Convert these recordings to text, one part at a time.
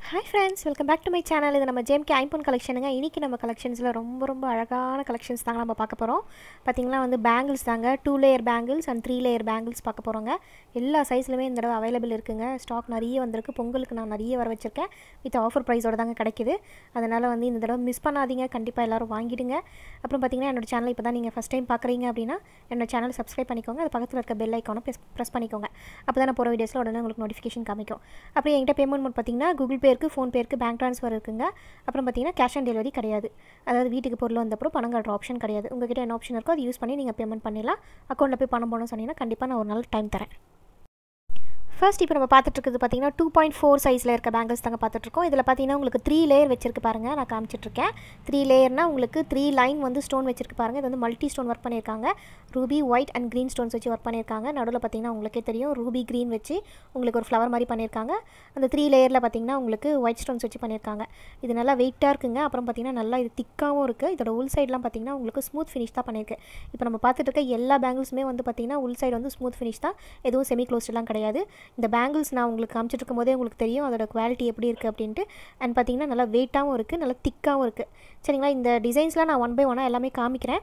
Hi friends, welcome back to my channel. இது நம்ம JMK Impon collectionங்க. இன்னைக்கு நம்ம collectionsல ரொம்ப அழகான collections தாங்க நம்ம பார்க்க போறோம். பாத்தீங்கன்னா வந்து bangles தாங்க, 2 layer bangles and 3 layer bangles பார்க்க போறோங்க. எல்லா சைஸ்லயுமே இந்த தடவை அவேலபிள் இருக்குங்க. ஸ்டாக் நிறைய வந்திருக்கு. பொங்கலுக்கு நான் நிறைய வர வச்சிருக்கேன். வித் ஆஃபர் பிரைஸோட தாங்க கிடைக்குது. அதனால வந்து இந்த தடவை மிஸ் பண்ணாதீங்க. கண்டிப்பா எல்லாரும் வாங்கிடுங்க. அப்புறம் பாத்தீங்கன்னா என்னோட சேனலை இப்போதான் நீங்க ஃபர்ஸ்ட் டைம் பார்க்கறீங்க அப்படினா என்னோட சேனலை சப்ஸ்கிரைப் பண்ணிக்கோங்க. அது பக்கத்துல இருக்க பெல் ஐகானை பிரஸ் பண்ணிக்கோங்க. அப்பதான் நான் போற வீடியோஸ்ல உடனே உங்களுக்கு நோட்டிஃபிகேஷன் காமிக்கும். அப்புறம் என்கிட்ட பேமெண்ட் மோட் பாத்தீங்கன்னா Google Pay இருக்கு, ஃபோன் பே இருக்கு, பேங்க் ட்ரான்ஸ்ஃபர் இருக்குங்க. அப்புறம் பாத்தீங்கன்னா கேஷ் ஆன் டெலிவரி கிடையாது. அதாவது வீட்டுக்கு பொருள் வந்தப்புறம் பணம் கட்டுற ஆப்ஷன் கிடையாது. உங்ககிட்ட என்ன ஆப்ஷன் இருக்கோ அதை யூஸ் பண்ணி நீங்க பேமெண்ட் பண்ணிடலாம். அக்கௌண்ட்ல போய் பணம் போடணும்னு சொன்னீங்கன்னா கண்டிப்பா நான் ஒரு நாள் டைம் தரேன். ஃபர்ஸ்ட் இப்போ நம்ம பார்த்துட்டு இருக்குது பார்த்தீங்கன்னா 2.4 சைஸில் இருக்க பேங்கிள்ஸ் தாங்க பார்த்துட்ருக்கோம். இதில் பார்த்தீங்கன்னா உங்களுக்கு 3 லேயர் வச்சிருக்கு பாருங்கள். நான் காமிச்சிட்ருக்கேன். 3 லேயர்னால் உங்களுக்கு 3 லைன் வந்து ஸ்டோன் வச்சிருக்கு பாருங்கள். இது வந்து மல்டி ஸ்டோன் ஒர்க் பண்ணியிருக்காங்க. Ruby white and green stones வச்சு ஒர்க் பண்ணியிருக்காங்க. நடுவில் பார்த்தீங்கன்னா உங்களுக்கே தெரியும் ரூபி க்ரீன் வச்சு உங்களுக்கு ஒரு ஃப்ளவர் மாதிரி பண்ணியிருக்காங்க. அந்த 3 லேயரில் பார்த்தீங்கன்னா உங்களுக்கு ஒயிட் ஸ்டோன்ஸ் வச்சு பண்ணியிருக்காங்க. இது நல்லா வெயிட்டாக இருக்குங்க. அப்புறம் பார்த்தீங்கன்னா நல்லா இது திக்காகவும் இருக்குது. இதோட உள் சைட்லாம் பார்த்தீங்கன்னா உங்களுக்கு ஸ்மூத் ஃபினிஷ் தான் பண்ணியிருக்கு. இப்போ நம்ம பார்த்துட்டு இருக்க எல்லா பேங்கிள்ஸுமே வந்து பார்த்தீங்கன்னா உள் சைடு வந்து ஸ்மூத் ஃபினிஷ் தான், எதுவும் செமி க்ளோஸ்டெலாம் கிடையாது. இந்த பேங்கிள்ஸ் நான் உங்களுக்கு காமிச்சிட்டு இருக்கும்போதே உங்களுக்கு தெரியும் அதோட குவாலிட்டி எப்படி இருக்குது அப்படின்ட்டு. அண்ட் பார்த்தீங்கன்னா நல்லா வெயிட்டாகவும் இருக்குது, நல்லா திக்காகவும் இருக்குது. சரிங்களா, இந்த டிசைன்ஸ்லாம் நான் 1 by 1 எல்லாமே காமிக்கிறேன்.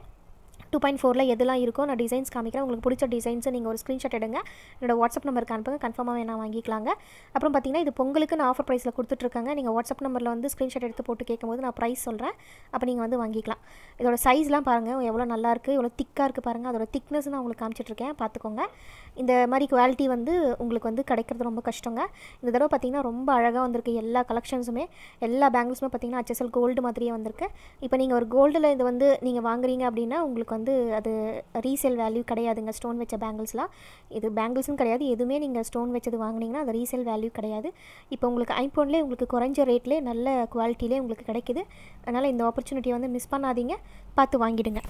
2.4ல் எதெல்லாம் இருக்கோ நான் டிசைன்ஸ் காமிக்கிறேன். உங்களுக்கு பிடிச்ச டிசைன்ஸை நீங்கள் ஒரு ஸ்க்ரீன்ஷாட் எடுங்க, என்னோட வாட்ஸ்அப் நம்பருக்கு அனுப்புங்க. கன்ஃபார்மாக வேணா வாங்கிக்கலாங்க. அப்புறம் பார்த்தீங்கன்னா இது பொங்கலுக்கு நான் ஆஃபர் ப்ரைஸில் கொடுத்துட்ருக்காங்க. நீங்கள் வாட்ஸ்அப் நம்பரில் வந்து ஸ்க்ரீன்ஷாட் எடுத்து போட்டு கேட்கும்போது நான் ப்ரைஸ் சொல்கிறேன். அப்போ நீங்கள் வந்து வாங்கிக்கலாம். இதோட சைஸ்லாம் பாருங்கள் எவ்வளோ நல்லாயிருக்கு, எவ்வளோ திக்காக இருக்குது பாருங்கள். அதோட திக்னஸ் நான் உங்களுக்கு காமிச்சிட்ருக்கேன், பார்த்துக்கோங்க. இந்த மாதிரி குவாலிட்டி வந்து உங்களுக்கு வந்து கிடைக்கிறது ரொம்ப கஷ்டங்க. இந்த தடவை பார்த்தீங்கன்னா ரொம்ப அழகாக வந்திருக்கு. எல்லா கலெக்ஷன்ஸுமே எல்லா பேங்கிள்ஸுமே பார்த்தீங்கன்னா HSL கோல்டு மாதிரியே வந்திருக்கு. இப்போ நீங்கள் ஒரு கோல்டில் இது வந்து நீங்கள் வாங்குறீங்க அப்படின்னா உங்களுக்கு வந்து அது ரீசேல் வேல்யூ கிடையாதுங்க. ஸ்டோன் வச்ச பேங்கிள்ஸ்லாம் இது பேங்கிள்ஸும் கிடையாது. எதுவுமே நீங்கள் ஸ்டோன் வச்சது வாங்கினீங்கன்னா அது ரீசேல் வேல்யூ கிடையாது. இப்போ உங்களுக்கு ஐம்போன்லேயே உங்களுக்கு குறைஞ்ச ரேட்லேயே நல்ல குவாலிட்டிலே உங்களுக்கு கிடைக்குது. அதனால் இந்த ஆப்பர்ச்சுனிட்டியை வந்து மிஸ் பண்ணாதீங்க, பார்த்து வாங்கிடுங்க.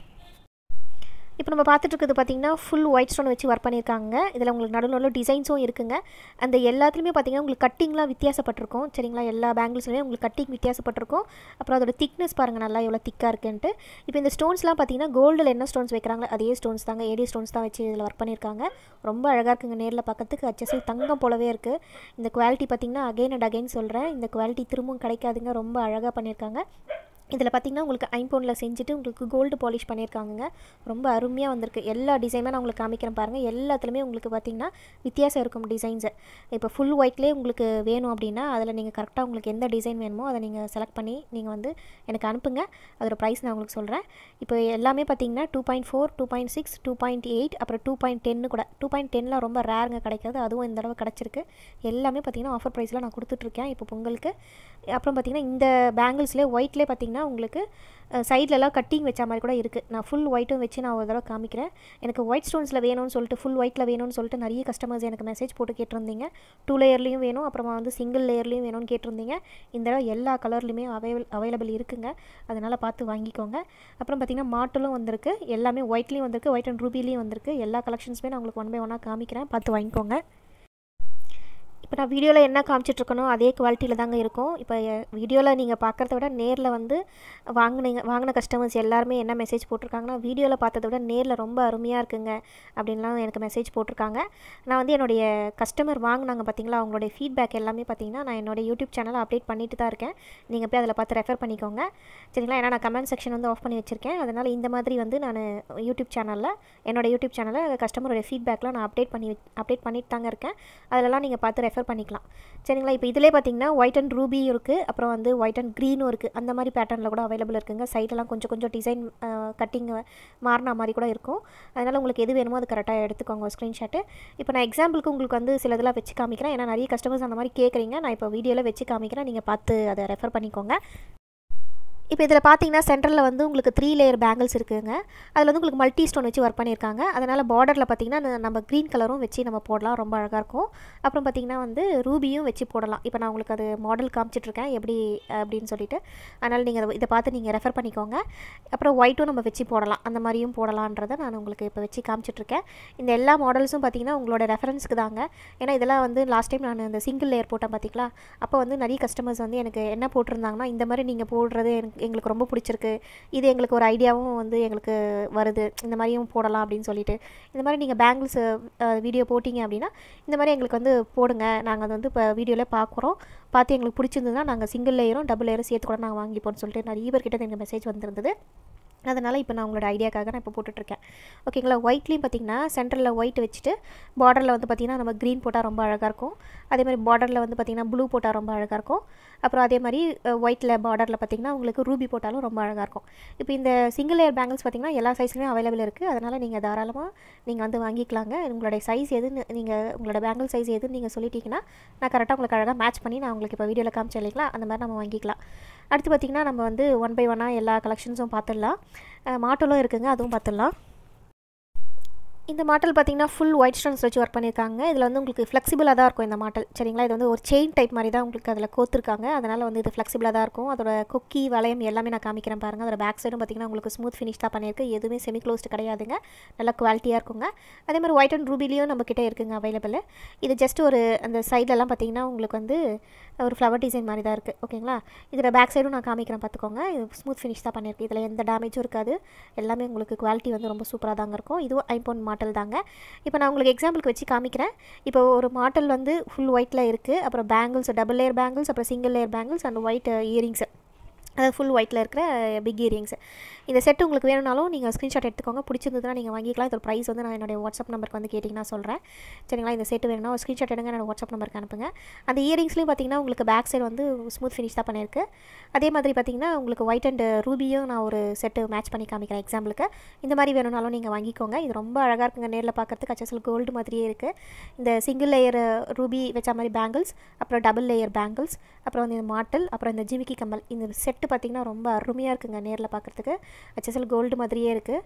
இப்போ நம்ம பார்த்துட்டு இருக்கிறது பார்த்தீங்கன்னா ஃபுல் ஒயிட் ஸ்டோன் வச்சு ஒர்க் பண்ணியிருக்காங்க. இதில் உங்களுக்கு நடுவில் டிசைன்ஸும் இருக்குங்க. அந்த எல்லாத்துலேயுமே பார்த்தீங்கன்னா உங்களுக்கு கட்டிங்லாம் வித்தியாசப்பட்டிருக்கும். சரிங்களா, எல்லா பேங்கிள்ஸ்லையுமே உங்களுக்கு கட்டிங் வித்தியாசப்பட்டிருக்கும். அப்புறம் அதோட திக்னஸ் பாருங்கள் நல்லா எவ்வளோ திக்காக இருக்குன்ட்டு. இப்போ இந்த ஸ்டோன்ஸ்லாம் பார்த்தீங்கன்னா கோல்டில் என்ன ஸ்டோன்ஸ் வைக்கிறாங்களோ அதே ஸ்டோன்ஸ் தாங்க, ஏடி ஸ்டோன்ஸ் தான் வச்சு இதில் ஒர்க் பண்ணியிருக்காங்க. ரொம்ப அழகாக இருக்குங்க, நேரில் பார்க்கறதுக்கு HSL தங்கம் போலவே இருக்குது. இந்த குவாலிட்டி பார்த்தீங்கன்னா அகைன் அண்ட் அகைன் சொல்கிறேன், இந்த குவாலிட்டி திரும்பவும் கிடைக்காதுங்க. ரொம்ப அழகாக பண்ணியிருக்காங்க. இதில் பார்த்திங்கன்னா உங்களுக்கு ஐம்போனில் செஞ்சுட்டு உங்களுக்கு கோல்டு பாலிஷ் பண்ணியிருக்காங்க. ரொம்ப அருமையாக வந்திருக்கு. எல்லா டிசைனுமே நான் உங்களுக்கு காமிக்கிறேன் பாருங்கள். எல்லாத்துலேயுமே உங்களுக்கு பார்த்திங்கன்னா வித்தியாசம் இருக்கும் டிசைன்ஸு. இப்போ ஃபுல் ஒயிட்லேயே உங்களுக்கு வேணும் அப்படின்னா அதில் நீங்கள் கரெக்டாக உங்களுக்கு எந்த டிசைன் வேணுமோ அதை நீங்கள் செலக்ட் பண்ணி நீங்கள் வந்து எனக்கு அனுப்புங்க. அதோட ப்ரைஸ் நான் உங்களுக்கு சொல்கிறேன். இப்போ எல்லாமே பார்த்திங்கன்னா 2.4, 2.6, 2.8 அப்புறம் 2.10 கூட. 2.10லாம் ரொம்ப ரேருங்க கிடைக்காது, அதுவும் இந்த தடவை கிடச்சிருக்கு. எல்லாமே பார்த்திங்கன்னா ஆஃபர் ப்ரைஸில் நான் கொடுத்துட்ருக்கேன் இப்போ பொங்கலுக்கு. அப்புறம் பார்த்திங்கன்னா இந்த பேங்கிள்ஸ்லேயே ஒயிட்லேயே பார்த்திங்கன்னா உங்களுக்கு சைட்லலாம் கட்டிங் வச்ச மாதிரி கூட இருக்குது. நான் ஃபுல் ஒயிட்டும் வச்சு நான் ஒரு தடவை காமிக்கிறேன். எனக்கு ஒயிட் ஸ்டோன்ஸில் வேணும்னு சொல்லிட்டு ஃபுல் ஒயிட்டில் வேணும்னு சொல்லிட்டு நிறைய கஸ்டமர்ஸ் எனக்கு மெசேஜ் போட்டு கேட்டிருந்தீங்க. 2 லேயர்லேயும் வேணும், அப்புறமா வந்து சிங்கிள் லேயர்லேயும் வேணும்னு கேட்டிருந்தீங்க. இந்த தடவை எல்லா கலர்லையுமே அவைலபிள் இருக்குங்க. அதனால் பார்த்து வாங்கிக்கோங்க. அப்புறம் பார்த்திங்கன்னா மாட்டலும் வந்திருக்கு. எல்லாமே ஒயிட்லேயும் வந்திருக்கு, ஒயிட் அண்ட் ரூபிலையும் வந்திருக்கு. எல்லா கலெக்ஷன்ஸுமே நான் உங்களுக்கு 1 by 1 காமிக்கிறேன், பார்த்து வாங்கிக்கோங்க. இப்போ நான் வீடியோவில் என்ன காமிச்சிட்ருக்கணும் அதே குவாலிட்டியில் தாங்க இருக்கும். இப்போ வீடியோவில் நீங்கள் பார்க்குறத விட நேரில் வந்து வாங்கின கஸ்டமர்ஸ் எல்லாருமே என்ன மெசேஜ் போட்டிருக்காங்கன்னா வீடியோவில் பார்த்ததை விட நேரில் ரொம்ப அருமையாக இருக்குங்க அப்படின்லாம் எனக்கு மெசேஜ் போட்டிருக்காங்க. நான் வந்து என்னுடைய கஸ்டமர் வாங்கினாங்க பார்த்தீங்களா, அவங்களுடைய ஃபீட்பேக் எல்லாமே பார்த்தீங்கன்னா நான் என்னோடய யூடியூப் சேனலை அப்டேட் பண்ணிட்டு தான் இருக்கேன். நீங்கள் போய் அதில் பார்த்து ரெஃபர் பண்ணிக்கோங்க. சரிங்களா, ஏன்னா நான் கமெண்ட் செக்ஷன் வந்து ஆஃப் பண்ணி வச்சுருக்கேன். அதனால் இந்த மாதிரி வந்து நான் யூடியூப் சேனலில் கஸ்டமருடைய ஃபீட்பேக்லாம் நான் அப்டேட் பண்ணிட்டு தாங்க இருக்கேன். அதிலலாம் நீங்கள் பார்த்து ரெஃபர் பண்ணிக்கலாம். சரிங்களா, இப்போ இதிலே பார்த்தீங்கன்னா ஒயிட் அண்ட் ரூபி இருக்குது, அப்புறம் வந்து ஒயிட் அண்ட் க்ரீனும் இருக்குது. அந்த மாதிரி பேட்டர்னில் கூட அவைலபிள் இருக்குங்க. சைடெல்லாம் கொஞ்சம் டிசைன் கட்டிங் மாறின மாதிரி கூட இருக்கும். அதனால் உங்களுக்கு எது வேணுமோ அது கரெக்டாக எடுத்துக்கோங்க ஸ்க்ரீன்ஷாட்டு. இப்போ நான் எக்ஸாம்பிளுக்கு உங்களுக்கு வந்து சிலதெல்லாம் வச்சு காமிக்கிறேன். ஏன்னா நிறைய கஸ்டமர்ஸ் அந்த மாதிரி கேட்குறீங்க. நான் இப்போ வீடியோவில் வச்சு காமிக்கிறேன், நீங்கள் பார்த்து அதை ரெஃபர் பண்ணிக்கோங்க. இப்போ இதில் பார்த்தீங்கன்னா சென்டரில் வந்து உங்களுக்கு 3 லேயர் பேங்கிள்ஸ் இருக்குதுங்க. அதில் வந்து உங்களுக்கு மல்டி ஸ்டோன் வச்சு ஒர்க் பண்ணியிருக்காங்க. அதனால் பார்டரில் பார்த்தீங்கன்னா நம்ம க்ரீன் கலரும் வச்சு நம்ம போடலாம், ரொம்ப அழகாக இருக்கும். அப்புறம் பார்த்திங்கன்னா வந்து ரூபியும் வச்சு போடலாம். இப்போ நான் உங்களுக்கு அது மாடல் காமிச்சிட்ருக்கேன் எப்படி அப்படின்னு சொல்லிட்டு. அதனால் நீங்கள் இதை பார்த்து நீங்கள் ரெஃபர் பண்ணிக்கோங்க. அப்புறம் ஒயிட்டும் நம்ம வச்சு போடலாம், அந்த மாதிரியும் போடலான்றதை நான் உங்களுக்கு இப்போ வச்சு காமிச்சிட்ருக்கேன். இந்த எல்லா மாடல்ஸும் பார்த்திங்கன்னா உங்களோட ரெஃபரன்ஸ்க்கு தாங்க. ஏன்னா இதெல்லாம் வந்து லாஸ்ட் டைம் நான் இந்த சிங்கிள் லேயர் போட்டேன் பார்த்திங்களா, அப்போ வந்து நிறைய கஸ்டமர்ஸ் வந்து எனக்கு என்ன போட்டிருந்தாங்கன்னா இந்த மாதிரி நீங்கள் போடுறது எங்களுக்கு ரொம்ப பிடிச்சிருக்கு, இது எங்களுக்கு ஒரு ஐடியாவும் வந்து எங்களுக்கு வருது, இந்த மாதிரியும் போடலாம் அப்படின்னு சொல்லிட்டு இந்த மாதிரி நீங்கள் பேங்கிள்ஸ் வீடியோ போட்டிங்க அப்படின்னா இந்த மாதிரி எங்களுக்கு வந்து போடுங்க, நாங்கள் அது வந்து இப்போ வீடியோவில் பார்க்குறோம், பார்த்து எங்களுக்கு பிடிச்சிருந்ததுன்னா நாங்கள் சிங்கிள் லேயரும் டபுள் லேயரும் சேர்த்து கூட நாங்கள் வாங்கிப்போம்னு சொல்லிட்டு நிறைய பேர்கிட்ட எனக்கு மெசேஜ் வந்திருந்தது. அதனால் இப்போ நான் உங்களோட ஐடியாக்காக நான் இப்போ போட்டுட்ருக்கேன். ஓகேங்களா. ஒயிட்லேயும் பார்த்திங்கன்னா சென்டரில் ஒயிட் வச்சுட்டு பார்டரில் வந்து பார்த்திங்கன்னா நம்ம க்ரீன் போட்டால் ரொம்ப அழகாக இருக்கும். அதே மாதிரி பார்டரில் வந்து பார்த்திங்கன்னா ப்ளூ போட்டால் ரொம்ப அழகாக இருக்கும். அப்புறம் அதே மாதிரி ஒயிட்டில் பார்டரில் பார்த்திங்கன்னா உங்களுக்கு ரூபி போட்டாலும் ரொம்ப அழகாக இருக்கும். இப்போ இந்த சிங்கிள் லேயர் பேங்கிள்ஸ் பார்த்திங்கன்னா எல்லா சைஸ்லையும் அவைலபிள் இருக்குது. அதனால் நீங்கள் தாராளமாக நீங்கள் வந்து வாங்கிக்கலாங்க. உங்களுடைய சைஸ் எதுன்னு நீங்கள் உங்களோட பேங்கிள் சைஸ் எதுன்னு நீங்கள் சொல்லிட்டீங்கன்னா நான் கரெக்டாக உங்களுக்கு அழகாக மேட்ச் பண்ணி நான் உங்களுக்கு இப்போ வீடியோவில் காமிச்சேன் இல்லைங்களா, அந்த மாதிரி நம்ம வாங்கிக்கலாம். அடுத்து பார்த்திங்கன்னா நம்ம வந்து 1 by 1 எல்லா கலெக்ஷன்ஸும் பார்த்துடலாம். மாட்டலும் இருக்குங்க, அதுவும் பார்த்துடலாம். இந்த மாட்டல் பார்த்திங்கன்னா ஃபுல் ஒயிட் ஸ்டோன்ஸ் வச்சு ஒர்க் பண்ணியிருக்காங்க. இதில் வந்து உங்களுக்கு ஃப்ளெக்சிபிளாக தான் இருக்கும் இந்த மாட்டல். சரிங்களா. இது வந்து ஒரு செயின் டைப் மாதிரி தான் உங்களுக்கு அதில் கோத்துருக்காங்க. அதனால் வந்து இது ஃப்ளெக்சிபிளாக தான் இருக்கும். அதோட கொக்கி வளையம் எல்லாமே நான் காமிக்கிறேன் பாருங்கள். அதோட பேக் சைடும் பார்த்திங்கன்னா உங்களுக்கு ஸ்மூத் ஃபினிஷ் தான் பண்ணியிருக்கு. எதுவுமே செமி க்ளோஸ்டு கிடையாதுங்க, நல்ல குவாலிட்டியாக இருக்குங்க. அதே மாதிரி ஒயிட் அண்ட் ரூபிலையும் நம்மக்கிட்ட இருக்குங்க அவைலபிள். இது ஜஸ்ட் ஒரு அந்த சைட்லலாம் பார்த்திங்கன்னா உங்களுக்கு வந்து ஒரு ஃப்ளவர் டிசைன் மாதிரி தான் இருக்குது. ஓகேங்களா. இதோட பேக் சைடும் நான் காமிக்கிறேன் பார்த்துக்கோங்க. இது ஸ்மூத் ஃபினிஷ் தான் பண்ணியிருக்கு. இதில் எந்த டேமேஜும் இருக்காது. எல்லாமே உங்களுக்கு குவாலிட்டி வந்து ரொம்ப சூப்பராக தாங்க இருக்கும். இதுவும் ஐம்போன் மாட்டல் தாங்க. இப்போ நான் உங்களுக்கு எக்ஸாம்பிளுக்கு வச்சு காமிக்கிறேன். இப்போ ஒரு மாட்டல் வந்து ஃபுல் ஒயிட்டில் இருக்குது. அப்புறம் பேங்கிள்ஸ் டபுள் லேயர் பேங்கிள்ஸ், அப்புறம் single layer bangles and white earrings, அதாவது ஃபுல் ஒயிட்டில் இருக்கிற பிக் இயரிங்ஸ். இந்த செட்டு உங்களுக்கு வேணும்னாலும் நீங்கள் ஸ்க்ரீன்ஷாட் எடுத்துக்கோங்க. பிடிச்சிருந்ததுன்னா நீங்கள் வாங்கிக்கலாம். இதோட ப்ரைஸ் வந்து நான் என்னுடைய வாட்ஸ்அப் நம்பருக்கு வந்து கேட்டிங்கன்னா சொல்கிறேன். சரிங்களா. இந்த செட்டு வேணும்னா ஒரு ஸ்க்ரீன்ஷாட் எடுங்க, என்னோட வாட்ஸ்அப் நம்பருக்கு அனுப்புங்க. அந்த இயரிங்ஸ்லையும் பார்த்திங்கன்னா உங்களுக்கு பேக் சைடு வந்து ஸ்மூத் ஃபினிஷ் தான் பண்ணியிருக்கு. அதே மாதிரி பார்த்திங்கன்னா உங்களுக்கு ஒயிட் அண்ட் ரூபியும் நான் ஒரு செட்டு மேட்ச் பண்ணி காமிக்கிறேன் எக்ஸாம்பிளுக்கு. இந்த மாதிரி வேணும்னாலும் நீங்கள் வாங்கிக்கோங்க. இது ரொம்ப அழகாக இருக்குங்க, நேரில் பார்க்குறதுக்கு HSL கோல்டு மாதிரியே இருக்குது. இந்த சிங்கிள் லேயர் ரூபி வச்ச மாதிரி பேங்கிள்ஸ், அப்புறம் டபுள் லேயர் பேங்கிள்ஸ், அப்புறம் வந்து இந்த மாட்டல், அப்புறம் இந்த ஜிமிக்கி கம்மல், இந்த செட்டு பார்த்திங்கன்னா ரொம்ப அருமையாக இருக்குங்க நேரில் பார்க்குறதுக்கு. HSL கோல்டு மாதிரியே இருக்குது.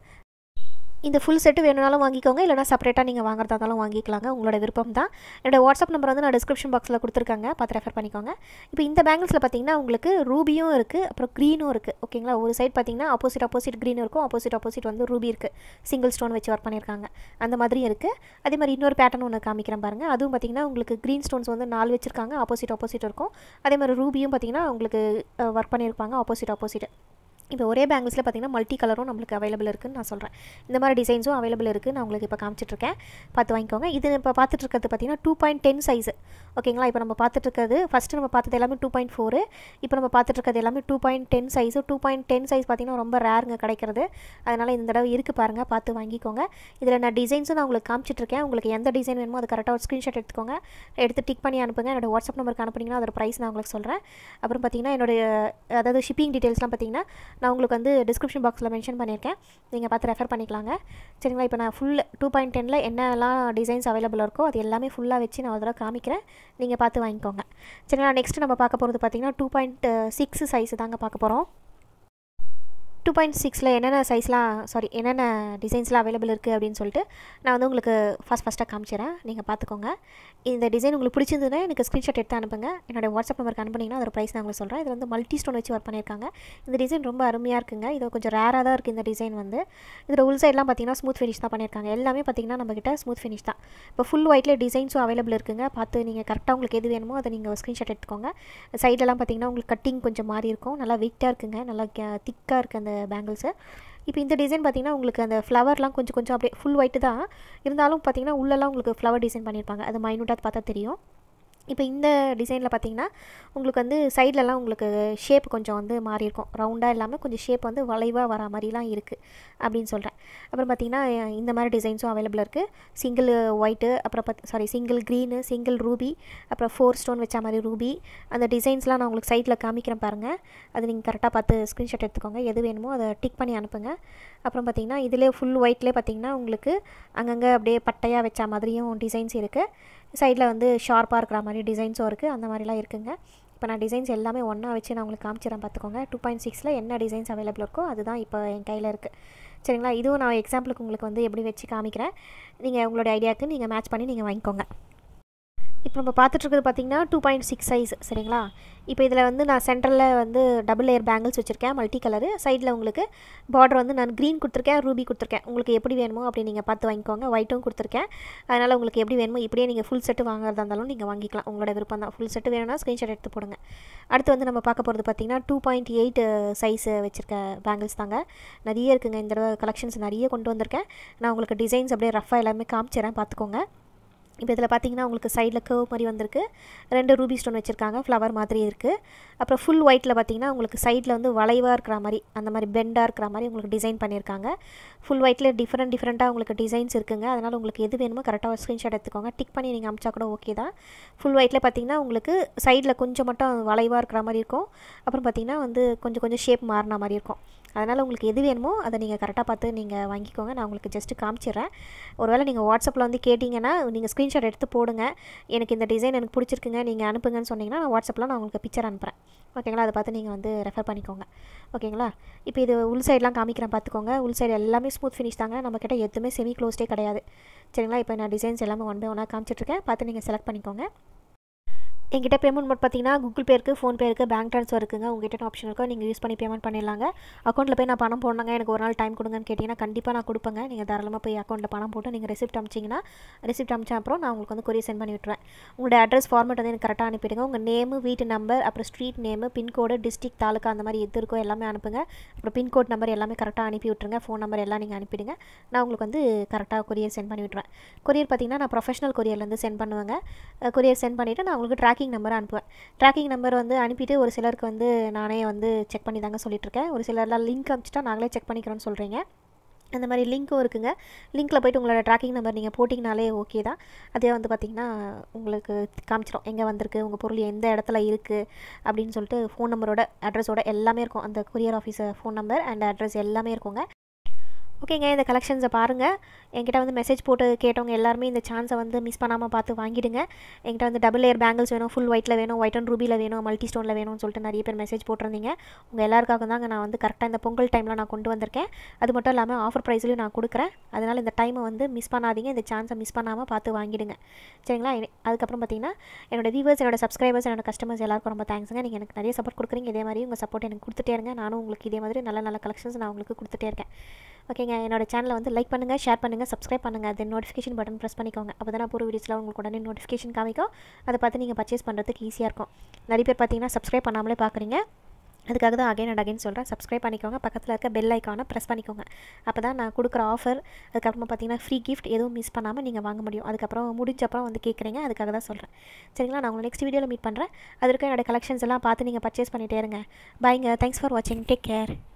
இந்த ஃபுல் செட்டு வேணும்னாலும் வாங்கிக்கோங்க, இல்லைனா செப்பரேட்டாக நீங்கள் வாங்குறதா இருந்தாலும் வாங்கிக்கலாங்க, உங்களோட விருப்பம் தான். என்னோட வாட்ஸ்அப் நம்பர் வந்து நான் டிஸ்கிரிப்ஷன் பாக்ஸில் கொடுத்துருக்காங்க, பார்த்து ரெஃபர் பண்ணிக்கோங்க. இப்போ இந்த பேங்கிள்ஸில் பார்த்தீங்கன்னா உங்களுக்கு ரூபியும் இருக்குது, அப்புறம் க்ரீனும் இருக்குது. ஓகேங்களா. ஒரு சைட் பார்த்தீங்கன்னா ஆப்போசிட் க்ரீன் இருக்கும், ஆப்போசிட் வந்து ரூபி இருக்குது, சிங்கிள் ஸ்டோன் வச்சு ஒர்க் பண்ணியிருக்காங்க, அந்த மாதிரியும் இருக்குது. அதே மாதிரி இன்னொரு பேட்டர்ன் ஒன்று காமிக்கிறேன் பாருங்கள். அதுவும் பார்த்தீங்கன்னா உங்களுக்கு க்ரீன் ஸ்டோன்ஸ் வந்து 4 வச்சுருக்காங்க, ஆப்போசிட் இருக்கும். அதே மாதிரி ரூபியும் பார்த்தீங்கன்னா உங்களுக்கு ஒர்க் பண்ணியிருப்பாங்க ஆப்போசிட். இப்போ ஒரே பேங்கிள்ஸில் பார்த்திங்கன்னா மல்டி கலரும் நம்மளுக்கு அவைலபிள் இருக்குதுன்னு நான் சொல்கிறேன். இந்த மாதிரி டிசைன்ஸும் அவைலபிள் இருக்குது, நான் உங்களுக்கு இப்போ காமிச்சிட்ருக்கேன், பார்த்து வாங்கிக்கோங்க. இது இப்போ பார்த்துட்ருக்கிறது பார்த்திங்கன்னா 2.10 சைஸு. ஓகேங்களா. இப்போ நம்ம பார்த்துட்ருக்கிறது ஃபஸ்ட்டு நம்ம பார்த்தது எல்லாமே 2.4, இப்போ நம்ம பார்த்துட்ருக்கிறது எல்லாமே 2.10 சைஸு. 2.10 சைஸ் பார்த்திங்கன்னா ரொம்ப ரேருங்க கிடைக்கிறது. அதனால் இந்த தடவை இருக்குது பாருங்கள், பார்த்து வாங்கிக்கோங்க. இதில் நான் டிசைன்ஸும் நான் உங்களுக்கு காமிச்சிட்ருக்கேன். உங்களுக்கு எந்த டிசைன் வேணுமோ அது கரெக்டாக ஒரு ஸ்க்ரீன்ஷாட் எடுத்துக்கோங்க, எடுத்து டிக் பண்ணி அனுப்புங்க. என்னோடய வாட்ஸ்அப் நம்பருக்கு அனுப்புனீங்கன்னா அதோட ப்ரைஸ் நான் உங்களுக்கு சொல்கிறேன். அப்புறம் பார்த்திங்கன்னா என்னுடைய அதாவது ஷிப்பிங் டீட்டெயில்ஸ்லாம் பார்த்திங்கன்னா நான் உங்களுக்கு வந்து டிஸ்கிரிப்ஷன் பாக்ஸில் மென்ஷன் பண்ணியிருக்கேன், நீங்கள் பார்த்து ரெஃபர் பண்ணிக்கலாங்க. சரிங்களா. இப்போ நான் ஃபுல் 2.10 என்னெல்லாம் டிசைன்ஸ் அவைலபிள் இருக்கோ அது எல்லாமே ஃபுல்லாக வச்சு நான் அதெல்லாம் காமிக்கிறேன், நீங்கள் பார்த்து வாங்கிக்கோங்க. சரிங்களா. நெக்ஸ்ட்டு நம்ம பார்க்க போகிறது பார்த்திங்கன்னா 2.6 சைஸு தாங்க பார்க்க போகிறோம். 2.6 என்னென்ன டிசைன்ஸ்லாம் அவைலபிள் இருக்குது அப்படின்னு சொல்லிட்டு நான் வந்து உங்களுக்கு ஃபஸ்ட்டாக காமிச்சிடறேன், நீங்கள் பார்த்துக்கோங்க. இந்த டிசைன் உங்களுக்கு பிடிச்சிருந்ததுன்னா எனக்கு ஸ்க்ரீன்ஷாட் எடுத்து அனுப்புங்க, என்னோடய வாட்ஸ்அப் நம்பருக்கு அனுப்புனீங்கன்னா அதோட ப்ரைஸ் நான் உங்களுக்கு சொல்கிறேன். இது வந்து மல்டி ஸ்டோன் வச்சு ஒர்க் பண்ணியிருக்காங்க. இந்த டிசைன் ரொம்ப அருமையாக இருக்குங்க. இது கொஞ்சம் ரேராக தான் இருக்குது இந்த டிசைன் வந்து. இதில் உள் சைட்லாம் பார்த்திங்கன்னா ஸ்மூத் ஃபினிஷ் தான் பண்ணியிருக்காங்க. எல்லாமே பார்த்திங்கன்னா நம்மக்கிட்ட ஸ்மூத் ஃபினிஷ் தான். இப்போ ஃபுல் ஒயிட்லேயே டிசைன்ஸும் அவைலபிள் இருக்குங்க. பார்த்து நீங்கள் கரெக்டாக உங்களுக்கு எது வேணுமோ அதை நீங்கள் ஸ்க்ரீன்ஷாட் எடுத்துக்கோங்க. சைடெல்லாம் பார்த்திங்கன்னா உங்களுக்கு கட்டிங் கொஞ்சம் மாறி இருக்கும், நல்லா வெயிட்டாக இருக்குங்க, நல்லா திக்காக இருக்குது அந்த பேங்கிள்ஸு. இப்போ இந்த டிசைன் பார்த்திங்கன்னா உங்களுக்கு அந்த ஃப்ளவர்லாம் கொஞ்சம் அப்படியே ஃபுல் ஒயிட்டு தான் இருந்தாலும் பார்த்திங்கன்னா உள்ளெல்லாம் உங்களுக்கு ஃப்ளவர் டிசைன் பண்ணியிருப்பாங்க, அது மைனூட்டாக பார்த்தா தெரியும். இப்போ இந்த டிசைனில் பார்த்திங்கன்னா உங்களுக்கு வந்து சைட்லலாம் உங்களுக்கு ஷேப் கொஞ்சம் வந்து மாறி இருக்கும், ரவுண்டாக இல்லாமல் கொஞ்சம் ஷேப் வந்து வளைவாக வர மாதிரிலாம் இருக்குது அப்படின்னு சொல்கிறேன். அப்புறம் பார்த்திங்கன்னா இந்த மாதிரி டிசைன்ஸும் அவைலபிள் இருக்குது. சிங்கிள் ஒயிட்டு, அப்புறம் சிங்கிள் க்ரீனு, சிங்கிள் ரூபி, அப்புறம் 4 ஸ்டோன் வச்ச மாதிரி ரூபி. அந்த டிசைன்ஸ்லாம் நான் உங்களுக்கு சைட்டில் காமிக்கிறேன் பாருங்கள், அது நீங்கள் கரெக்டாக பார்த்து ஸ்க்ரீன்ஷாட் எடுத்துக்கோங்க, எது வேணுமோ அதை டிக் பண்ணி அனுப்புங்க. அப்புறம் பார்த்திங்கன்னா இதிலே ஃபுல் ஒயிட்லேயே பார்த்திங்கன்னா உங்களுக்கு அங்கங்கே அப்படியே பட்டையாக வச்ச மாதிரியும் டிசைன்ஸ் இருக்குது. சைடில் வந்து ஷார்ப்பாக இருக்கிற மாதிரி டிசைன்ஸும் இருக்குது, அந்த மாதிரிலாம் இருக்குங்க. இப்போ நான் டிசைன்ஸ் எல்லாமே ஒன்றா வச்சு நான் உங்களுக்கு காமிச்சிடறேன் பார்த்துக்கோங்க. 2.6 என்ன டிசைன்ஸ் அவைலபிள் இருக்கோ அதுதான் இப்போ என் கையில் இருக்குது. சரிங்களா. இதுவும் நான் எக்ஸாம்பிளுக்கு உங்களுக்கு வந்து எப்படி வச்சு காமிக்கிறேன், நீங்கள் உங்களுடைய ஐடியாவுக்கு நீங்கள் மேட்ச் பண்ணி நீங்கள் வாங்கிக்கோங்க. இப்போ நம்ம பார்த்துட்ருக்கிறது பார்த்திங்கன்னா 2.6 சைஸ் சரிங்களா. இப்போ இதில் வந்து நான் சென்டரில் வந்து டபுள் லேயர் பேங்கிள்ஸ் வச்சுருக்கேன், மல்டி கலரு. சைடில் உங்களுக்கு பார்டர் வந்து நான் க்ரீன் கொடுத்துருக்கேன், ரூபி கொடுத்துருக்கேன். உங்களுக்கு எப்படி வேணுமோ அப்படி நீங்கள் பார்த்து வாங்கிக்கோங்க. ஒயிட்டும் கொடுத்துருக்கேன். அதனால் உங்களுக்கு எப்படி வேணுமோ இப்படியே நீங்கள் ஃபுல் செட்டு வாங்குறதா இருந்தாலும் நீங்கள் வாங்கிக்கலாம். உங்களோட விருப்பம் தான். ஃபுல் செட்டு வேணும்னா ஸ்க்ரீன்ஷாட் எடுத்து போடுங்க. அடுத்து வந்து நம்ம பார்க்க போகிறது பார்த்திங்கன்னா 2.8 சைஸ் வச்சுருக்க பேங்கிள்ஸ் தாங்க. நிறைய இருக்குங்க. இந்த தடவை கலெக்ஷன்ஸ் நிறைய கொண்டு வந்திருக்கேன். நான் உங்களுக்கு டிசைன்ஸ் அப்படியே ரஃபாக எல்லாமே காமிச்சிடறேன், பார்த்துக்கோங்க. இப்போ இதில் பார்த்தீங்கன்னா உங்களுக்கு சைடில் கர்வ் மாதிரி வந்திருக்கு. 2 ரூபி ஸ்டோன் வச்சுருக்காங்க, ஃப்ளவர் மாதிரி இருக்குது. அப்புறம் ஃபுல் ஒயிட்டில் பார்த்தீங்கன்னா உங்களுக்கு சைடில் வந்து வளைவாக இருக்கிற மாதிரி, அந்த மாதிரி பெண்டாக இருக்கிற மாதிரி உங்களுக்கு டிசைன் பண்ணியிருக்காங்க. ஃபுல் ஒயிட்டில் டிஃப்ரெண்ட்டாக உங்களுக்கு டிசைன்ஸ் இருக்குங்க. அதனால் உங்களுக்கு எது வேணுமோ கரெக்டாக ஸ்க்ரீன்ஷாட் எடுத்துக்கோங்க. டிக் பண்ணி நீங்கள் அமிச்சா கூட ஓகே தான். ஃபுல் ஒயிட்டில் பார்த்தீங்கன்னா உங்களுக்கு சைடில் கொஞ்சம் மட்டும் வளைவாக இருக்கிற மாதிரி இருக்கும். அப்புறம் பார்த்தீங்கன்னா வந்து கொஞ்சம் ஷேப் மாறின மாதிரி இருக்கும். அதனால் உங்களுக்கு எது வேணுமோ அதை நீங்கள் கரெக்டாக பார்த்து நீங்கள் வாங்கிக்கோங்க. நான் உங்களுக்கு ஜஸ்ட்டு காமிச்சிடுறேன். ஒருவேளை நீங்கள் வாட்ஸ்அப்பில் வந்து கேட்டிங்கன்னா நீங்கள் ஸ்க்ரீன்ஷாட் எடுத்து போடுங்க. எனக்கு இந்த டிசைன் எனக்கு பிடிச்சிருக்குங்க, நீங்கள் அனுப்புங்கன்னு சொன்னீங்கன்னா நான் வாட்ஸ்அப்பில் நான் உங்களுக்கு பிக்சர் அனுப்புகிறேன். ஓகேங்களா, அதை பார்த்து நீங்கள் வந்து ரெஃபர் பண்ணிக்கோங்க. ஓகேங்களா. இப்போ இது உள் சைடெலாம் காமிக்கிறேன், பார்த்துக்கோங்க. உள் சைடு எல்லாமே ஸ்மூத் ஃபினிஷ் தாங்க. நம்மக்கிட்ட எதுவுமே செமி க்ளோஸ்டே கிடையாது. சரிங்களா. இப்போ நான் டிசைன்ஸ் எல்லாமே ஒன் பை ஒன்னாக காமிச்சிட்ருக்கேன், பார்த்து நீங்கள் செலக்ட் பண்ணிக்கோங்க. என்கிட்ட பேமெண்ட் மோட் பார்த்தீங்கன்னா கூகுள் பே இருக்குது, ஃபோன்பே இருக்குது, பேங்க் ட்ரான்ஸ்ஃபர் இருக்குங்க. உங்கள்கிட்ட ஆப்ஷன் இருக்கும், நீங்கள் யூஸ் பண்ணி பேமெண்ட் பண்ணிடலாங்க. அக்கௌண்ட்டில் போய் நான் பணம் போடணுங்க, எனக்கு ஒரு நாள் டைம் கொடுங்கன்னு கேட்டிங்கன்னா கண்டிப்பாக நான் கொடுப்பேங்க. நீங்கள் தாராளமாக போய் அக்கௌண்ட்டில் பணம் போட்டு நீங்கள் ரெசிப்ட் அமிச்சிங்கன்னா ரெசிப்ட் அமிச்சா அப்புறம் நான் உங்களுக்கு வந்து கொரியர் சென்ட் பண்ணி விட்டுருவேன். உங்களோட அட்ரஸ் ஃபார்மேட் வந்து எனக்கு கரெக்டாக அனுப்பிடுங்க. உங்கள் நேமு, வீட்டு நம்பர், அப்புறம் street name, pincode, district, taluka அந்த மாதிரி எது இருக்கோ எல்லாமே அனுப்புங்க. அப்புறம் பின்கோட் நம்பர் எல்லாமே கரெக்டாக அனுப்பி விட்டுருங்க. ஃபோன் நம்பர் எல்லாம் நீங்கள் அனுப்பிடுங்க. நான் உங்களுக்கு வந்து கரெக்டாக கொரியர் சென்ட் பண்ணி விட்டுருவேன். கொரியர் பார்த்தீங்கன்னா நான் ப்ரொஃபஷனல் கொரியர்லேருந்து சென்ட் பண்ணுவேங்க. கொரியர் சென்ட் பண்ணிவிட்டு நான் உங்களுக்கு ட்ராக்கிங் நம்பர் அனுப்புவேன். ட்ராக்கிங் நம்பர் வந்து அனுப்பிட்டு ஒரு சிலருக்கு வந்து நானே வந்து செக் பண்ணி தாங்க சொல்லிட்டுருக்கேன். ஒரு சிலர்லாம் லிங்க் அனுப்பிச்சிட்டா நாங்களே செக் பண்ணிக்கிறோன்னு சொல்கிறீங்க. அந்த மாதிரி லிங்க்கும் இருக்குங்க. லிங்க்கில் போய்ட்டு உங்களோட ட்ராக்கிங் நம்பர் நீங்கள் போட்டிங்கனாலே ஓகே தான். அதே வந்து பார்த்திங்கன்னா உங்களுக்கு காமிச்சிடும் எங்கே வந்திருக்கு, உங்கள் பொருள் எந்த இடத்துல இருக்குது அப்படின்னு சொல்லிட்டு ஃபோன் நம்பரோட அட்ரஸோட எல்லாமே இருக்கும். அந்த courier officer phone number and address எல்லாமே இருக்குங்க. ஓகேங்க, இந்த கலெக்ஷன்ஸை பாருங்கள். என்கிட்ட வந்து மெசேஜ் போட்டு கேட்டவங்க எல்லாருமே இந்த சான்ஸை வந்து மிஸ் பண்ணாமல் பார்த்து வாங்கிடுங்க. என்கிட்ட வந்து டபுள் லேயர் பேங்கிள்ஸ் வேணும், ஃபுல் ஒயிட்டில் வேணும், ஒயிட் அண்ட் ரூபியில் வேணும், மல்டி ஸ்டோனில் வேணும்னு சொல்லிட்டு நிறைய பேர் மெசேஜ் போட்டிருந்தீங்க. உங்கள் எல்லாருக்காக தாங்க நான் வந்து கரெக்டாக இந்த பொங்கல் டைமில் நான் கொண்டு வந்திருக்கேன். அது மட்டும் இல்லாமல் ஆஃபர் ப்ரைஸ்லையும் நான் கொடுக்குறேன். அதனால் இந்த டைமை வந்து மிஸ் பண்ணாதீங்க, இந்த சான்ஸை மிஸ் பண்ணாமல் பார்த்து வாங்கிடுங்க. சரிங்களா. அதுக்கப்புறம் பார்த்தீங்கன்னா என்னோட வியூவர்ஸ், என்னோட சப்ஸ்கிரைபர்ஸ், என்னோட கஸ்டமர்ஸ் எல்லாருக்கும் ரொம்ப தேங்க்ஸுங்க. நீங்கள் எனக்கு நிறைய சப்போர்ட் கொடுக்குறீங்க. இதே மாதிரி உங்கள் சப்போர்ட் எனக்கு கொடுத்துட்டே இருங்க. நானும் உங்களுக்கு இதே மாதிரி நல்ல நல்ல கலெக்ஷன்ஸ் நான் உங்களுக்கு கொடுத்துட்டே இருக்கேன். ஓகேங்க, என்னோட சேனலை வந்து லைக் பண்ணுங்கள், ஷேர் பண்ணுங்கள், சப்ஸ்கிரைப் பண்ணுங்கள். தென் நோட்டிஃபிகேஷன் பட்டன் ப்ரெஸ் பண்ணிக்கோங்க. அப்போ தான் போகிற வீடியோஸில் உங்களுக்கு உடனே நோட்டிஃபிகேஷன் காமிக்கும். அதை பார்த்து நீங்கள் பர்ச்சேஸ் பண்ணுறதுக்கு ஈஸியாக இருக்கும். நிறைய பேர் பார்த்தீங்கன்னா சப்ஸ்கிரைப் பண்ணாமலே பார்க்குறீங்க. அதுக்காக தான் அகைன் அண்ட் அகைன் சொல்கிறேன், சப்ஸ்கிரைப் பண்ணிக்கோங்க. பக்கத்தில் இருக்க பெல் ஐக்கானை ப்ரெஸ் பண்ணிக்கோங்க. அப்போ தான் நான் கொடுக்குற ஆஃபர், அதுக்கப்புறமா பார்த்தீங்கன்னா ஃப்ரீ கிஃப்ட் எதுவும் மிஸ் பண்ணாமல் நீங்கள் வாங்க முடியும். அதுக்கப்புறம் முடிஞ்சப்பறம் வந்து கேட்குறீங்க, அதுக்காக தான் சொல்கிறேன். சரிங்களா. நான் உங்களை நெக்ஸ்ட் வீடியோவில் மீட் பண்ணுறேன். அது இருக்க என்னோட கலெக்ஷன்ஸ் எல்லாம் பார்த்து நீங்கள் பர்ச்சேஸ் பண்ணிகிட்டே இருங்க. பாய்ங்க. தேங்க்ஸ் ஃபார் வாட்சிங். Take care.